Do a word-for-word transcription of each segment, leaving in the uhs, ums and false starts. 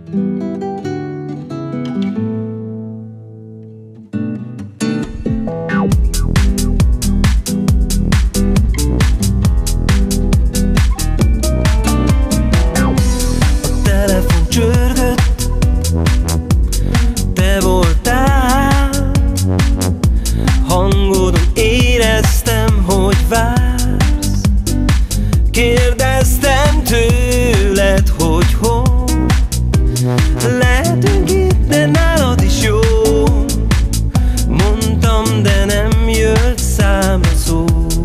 Te voltál, hangodon éreztem, hogy vársz. Kérdeztem tőled, hogy hol lehetünk itt, de nálad is jó. Mondtam, de nem jött számra szó.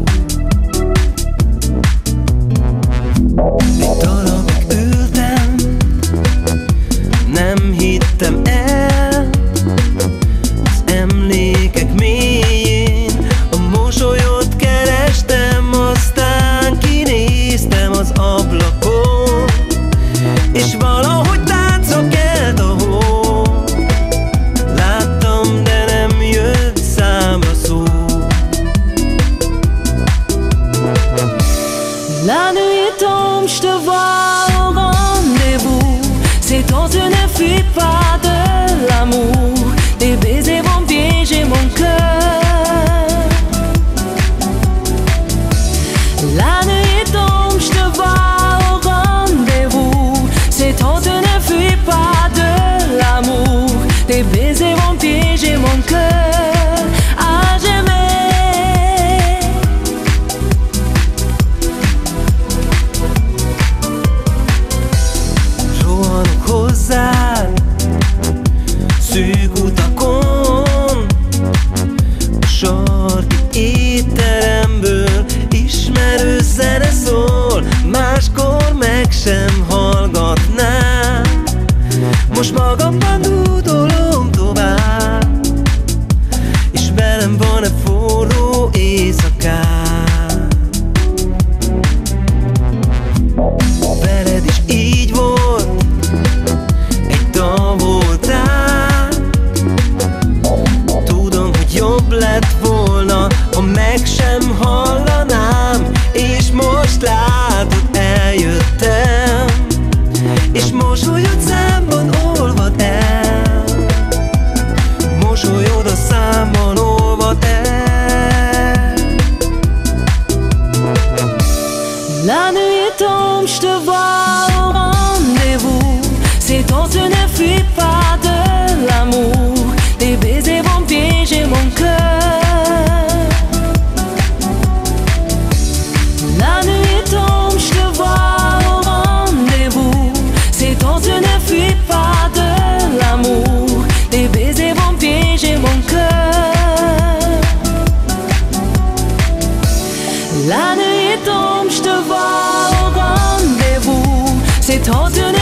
Egy darabig ültem, nem hittem el. Az emlékek mélyén a mosolyot kerestem, aztán kinéztem az ablakon, és valahogy táncra kelt a hold. Láttam, de nem jött számra szó. La nuit tombe, je te vois au rendez-vous. C'est toi, tu ne fuis pas de l'amour. Tes baisers vont piéger mon cœur. La nuit tombe, je te vois au rendez-vous. C'est toi, tu ne fuis pas de l'amour. Tes baisers vont piéger mon cœur à jamais. Rohanok hozzád szűk utakon, a sarki étteremből ismerő zene szól. Máskor meg sem hallgatnám, most magamban dúdolom tovább. És velem van-e forró éjszakám? Veled is így volt, egy dal voltál. Tudom, hogy jobb lett volna, ha meg sem hallanám. És most látod, eljöttem, és mosolyod számban olvad el. Mosolyod a számban olvad el. La nuit tombe, je te vois au rendez-vous. C'est toi, tu ne fuis pas de l'amour. Tes baisers vont piéger mon cœur. La nuit tombe, je te vois au rendez-vous. C'est toi, tu ne fuis pas de l'amour. Tes baisers vont piéger mon cœur. La nuit tombe, je te vois au rendez-vous. C'est toi, tu ne